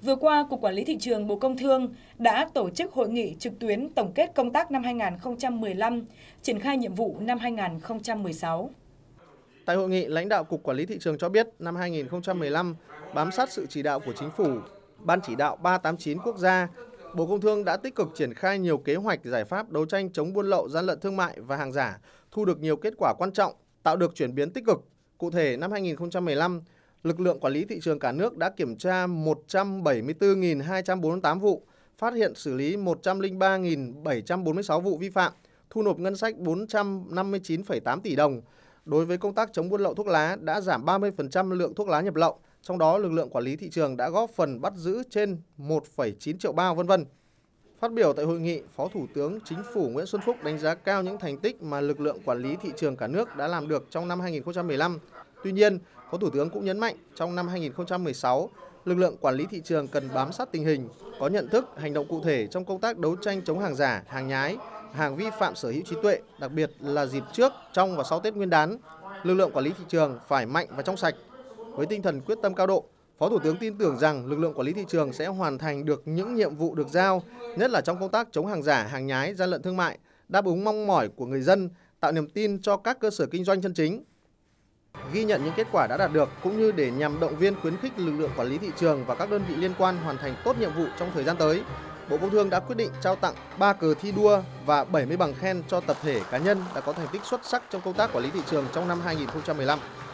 Vừa qua, Cục Quản lý Thị trường Bộ Công Thương đã tổ chức hội nghị trực tuyến tổng kết công tác năm 2015, triển khai nhiệm vụ năm 2016. Tại hội nghị, lãnh đạo Cục Quản lý Thị trường cho biết năm 2015, bám sát sự chỉ đạo của Chính phủ, Ban chỉ đạo 389 quốc gia, Bộ Công Thương đã tích cực triển khai nhiều kế hoạch giải pháp đấu tranh chống buôn lậu, gian lận thương mại và hàng giả, thu được nhiều kết quả quan trọng, tạo được chuyển biến tích cực. Cụ thể, năm 2015, lực lượng quản lý thị trường cả nước đã kiểm tra 174.248 vụ, phát hiện xử lý 103.746 vụ vi phạm, thu nộp ngân sách 459,8 tỷ đồng. Đối với công tác chống buôn lậu thuốc lá đã giảm 30% lượng thuốc lá nhập lậu, trong đó lực lượng quản lý thị trường đã góp phần bắt giữ trên 1,9 triệu bao v.v. Phát biểu tại hội nghị, Phó Thủ tướng Chính phủ Nguyễn Xuân Phúc đánh giá cao những thành tích mà lực lượng quản lý thị trường cả nước đã làm được trong năm 2015. Tuy nhiên, Phó Thủ tướng cũng nhấn mạnh trong năm 2016, lực lượng quản lý thị trường cần bám sát tình hình, có nhận thức, hành động cụ thể trong công tác đấu tranh chống hàng giả, hàng nhái, hàng vi phạm sở hữu trí tuệ, đặc biệt là dịp trước, trong và sau Tết Nguyên đán. Lực lượng quản lý thị trường phải mạnh và trong sạch. Với tinh thần quyết tâm cao độ, Phó Thủ tướng tin tưởng rằng lực lượng quản lý thị trường sẽ hoàn thành được những nhiệm vụ được giao, nhất là trong công tác chống hàng giả, hàng nhái, gian lận thương mại, đáp ứng mong mỏi của người dân, tạo niềm tin cho các cơ sở kinh doanh chân chính. Ghi nhận những kết quả đã đạt được cũng như để nhằm động viên khuyến khích lực lượng quản lý thị trường và các đơn vị liên quan hoàn thành tốt nhiệm vụ trong thời gian tới, Bộ Công Thương đã quyết định trao tặng 3 cờ thi đua và 70 bằng khen cho tập thể cá nhân đã có thành tích xuất sắc trong công tác quản lý thị trường trong năm 2015.